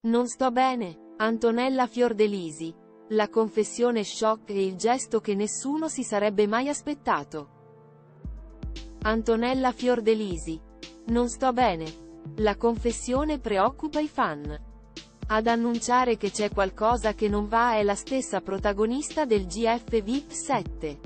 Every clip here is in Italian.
Non sto bene. Antonella Fiordelisi. La confessione shock e il gesto che nessuno si sarebbe mai aspettato. Antonella Fiordelisi. Non sto bene. La confessione preoccupa i fan. Ad annunciare che c'è qualcosa che non va è la stessa protagonista del GF VIP 7.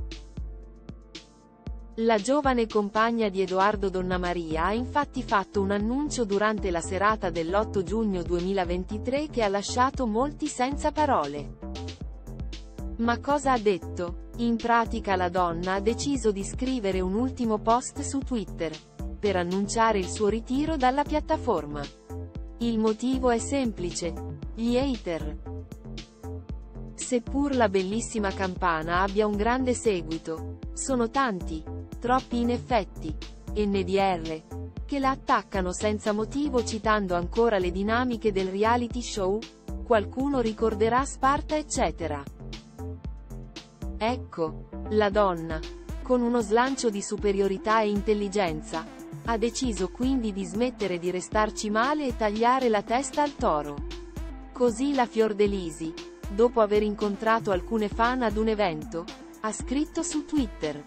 La giovane compagna di Edoardo Donnamaria ha infatti fatto un annuncio durante la serata dell'8 giugno 2023 che ha lasciato molti senza parole. Ma cosa ha detto? In pratica la donna ha deciso di scrivere un ultimo post su Twitter, per annunciare il suo ritiro dalla piattaforma. Il motivo è semplice: gli hater. Seppur la bellissima campana abbia un grande seguito, sono tanti, troppi in effetti, NDR, che la attaccano senza motivo citando ancora le dinamiche del reality show, qualcuno ricorderà Sparta eccetera. Ecco, la donna, con uno slancio di superiorità e intelligenza, ha deciso quindi di smettere di restarci male e tagliare la testa al toro. Così la Fiordelisi, dopo aver incontrato alcune fan ad un evento, ha scritto su Twitter: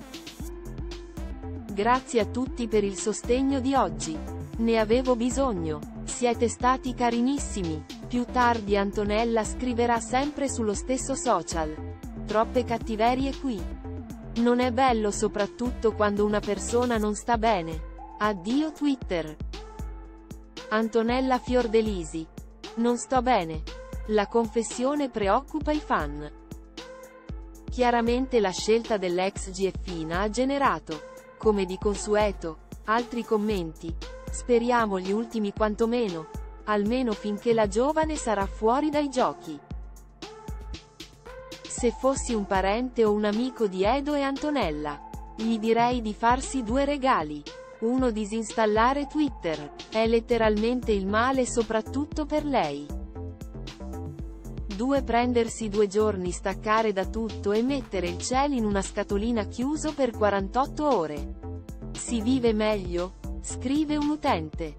"Grazie a tutti per il sostegno di oggi. Ne avevo bisogno. Siete stati carinissimi." Più tardi Antonella scriverà sempre sullo stesso social: "Troppe cattiverie qui. Non è bello soprattutto quando una persona non sta bene. Addio Twitter." Antonella Fiordelisi. Non sto bene. La confessione preoccupa i fan. Chiaramente la scelta dell'ex GFina ha generato, come di consueto, altri commenti. Speriamo gli ultimi quantomeno, almeno finché la giovane sarà fuori dai giochi. Se fossi un parente o un amico di Edo e Antonella, gli direi di farsi 2 regali. 1: disinstallare Twitter. È letteralmente il male soprattutto per lei. 2: prendersi 2 giorni, staccare da tutto e mettere il cielo in una scatolina chiuso per 48 ore. Si vive meglio? Scrive un utente.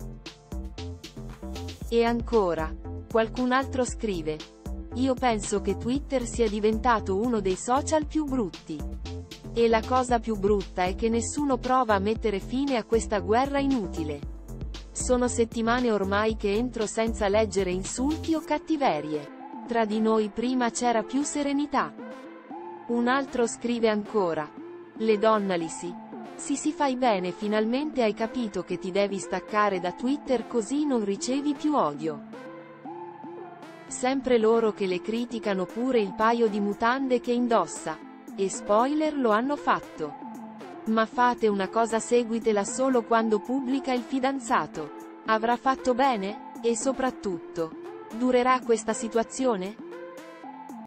E ancora, qualcun altro scrive: "Io penso che Twitter sia diventato uno dei social più brutti. E la cosa più brutta è che nessuno prova a mettere fine a questa guerra inutile. Sono settimane ormai che entro senza leggere insulti o cattiverie. Tra di noi prima c'era più serenità." Un altro scrive ancora: "Le Donnalisi. Sì, fai bene, finalmente hai capito che ti devi staccare da Twitter così non ricevi più odio." Sempre loro che le criticano pure il paio di mutande che indossa. E spoiler, lo hanno fatto. Ma fate una cosa: seguitela solo quando pubblica il fidanzato. Avrà fatto bene? E soprattutto, durerà questa situazione?